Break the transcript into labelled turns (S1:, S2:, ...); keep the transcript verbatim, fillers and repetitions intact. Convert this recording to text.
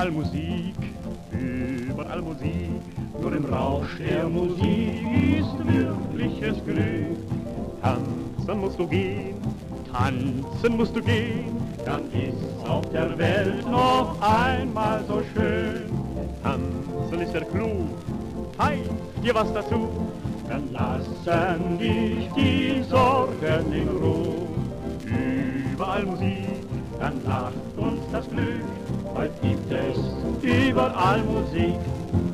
S1: Überall Musik, überall Musik, nur im Rausch der Musik ist wirkliches Glück. Tanzen musst du gehen, tanzen musst du gehen, dann ist's auf der Welt noch einmal so schön. Tanzen ist der Clou, hey, dir was dazu, dann lassen dich die Sorgen in Ruhe. Überall Musik, dann lacht uns das Glück, heute gibt es überall Musik.